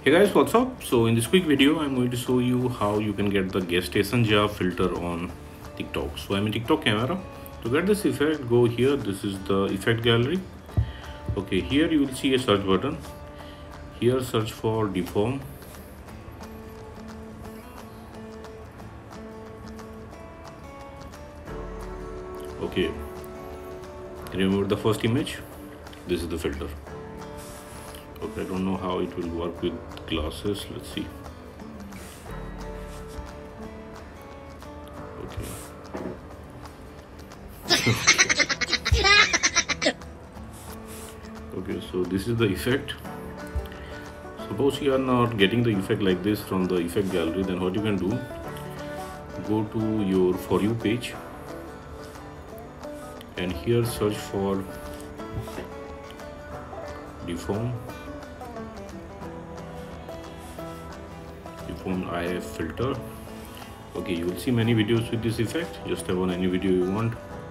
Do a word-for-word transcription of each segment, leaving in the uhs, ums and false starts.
Hey guys, what's up? So in this quick video I'm going to show you how you can get the gestation jar filter on TikTok. So I'm in TikTok camera. To get this effect, go here. This is the effect gallery. Okay, here you will see a search button. Here search for deform. Okay, remove the first image. This is the filter. Okay, I don't know how it will work with glasses. Let's see. Okay. Okay, so this is the effect. Suppose you are not getting the effect like this from the effect gallery, then what you can do, go to your For You page and here search for deform deform I F filter. Okay, you will see many videos with this effect. Just tap on any video you want.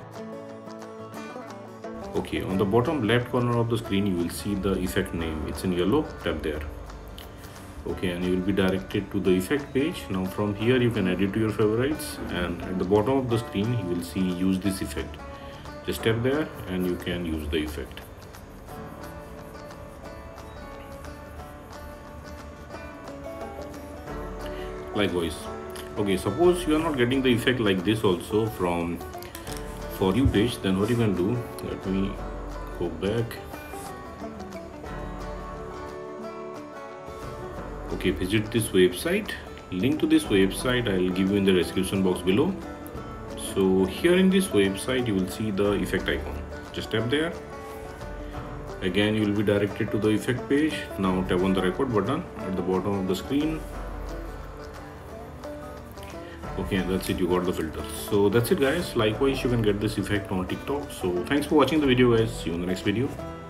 Okay, on the bottom left corner of the screen you will see the effect name. It's in yellow. Tap there. Okay, and you will be directed to the effect page. Now from here you can edit to your favorites, and at the bottom of the screen you will see use this effect. Just tap there and you can use the effect. Likewise. Okay, suppose you are not getting the effect like this also from For You page, then what you can do, let me go back. Okay, visit this website. Link to this website I'll give you in the description box below. So here in this website you will see the effect icon. Just tap there. Again you will be directed to the effect page. Now tap on the record button at the bottom of the screen. Okay, and that's it, you got the filter. So that's it guys. Likewise you can get this effect on TikTok. So thanks for watching the video guys. See you in the next video.